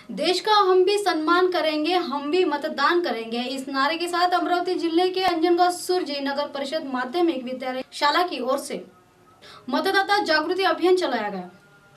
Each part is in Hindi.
देश का हम भी सम्मान करेंगे, हम भी मतदान करेंगे। इस नारे के साथ अमरावती जिले के अंजनगांव सुरजी नगर परिषद माध्यमिक विद्यालय शाला की ओर से मतदाता जागृति अभियान चलाया गया।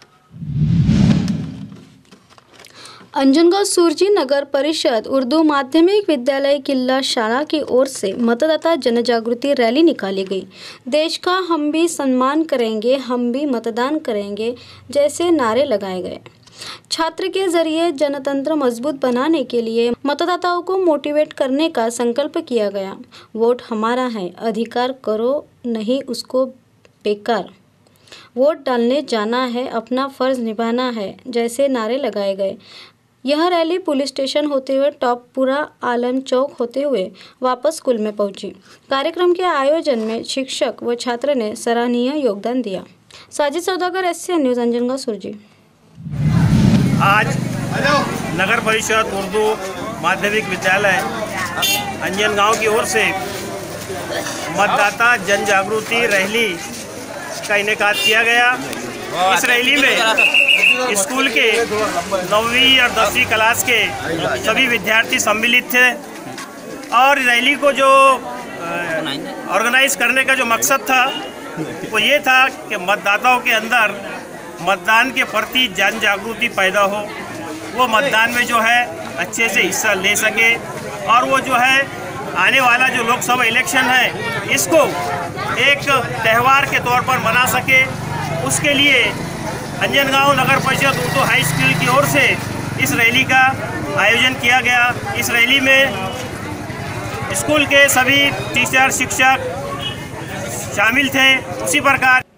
अंजनगांव सुरजी नगर परिषद उर्दू माध्यमिक विद्यालय किला शाला की ओर से मतदाता जन जागृति रैली निकाली गई। देश का हम भी सम्मान करेंगे, हम भी मतदान करेंगे जैसे नारे लगाए गए। छात्र के जरिए जनतंत्र मजबूत बनाने के लिए मतदाताओं को मोटिवेट करने का संकल्प किया गया। वोट हमारा है, अधिकार करो नहीं उसको बेकार, वोट डालने जाना है, अपना फर्ज निभाना है जैसे नारे लगाए गए। यह रैली पुलिस स्टेशन होते हुए टॉपपुरा आलम चौक होते हुए वापस स्कूल में पहुंची। कार्यक्रम के आयोजन में शिक्षक व छात्र ने सराहनीय योगदान दिया। साजिद सौदागर, एससीएन न्यूज़, अंजनगांव सुरजी। आज नगर परिषद उर्दू माध्यमिक विद्यालय अंजनगांव की ओर से मतदाता जन जागृति रैली का इनेकाद किया गया। इस रैली में स्कूल के 9वीं और 10वीं क्लास के सभी विद्यार्थी सम्मिलित थे और रैली को जो ऑर्गेनाइज करने का जो मकसद था वो ये था कि मतदाताओं के अंदर मतदान के प्रति जन जागृति पैदा हो, वो मतदान में जो है अच्छे से हिस्सा ले सके और वो जो है आने वाला जो लोकसभा इलेक्शन है इसको एक त्यौहार के तौर पर मना सके। उसके लिए अंजनगांव नगर परिषद उर्दू हाई स्कूल की ओर से इस रैली का आयोजन किया गया। इस रैली में स्कूल के सभी टीचर शिक्षक शामिल थे। उसी प्रकार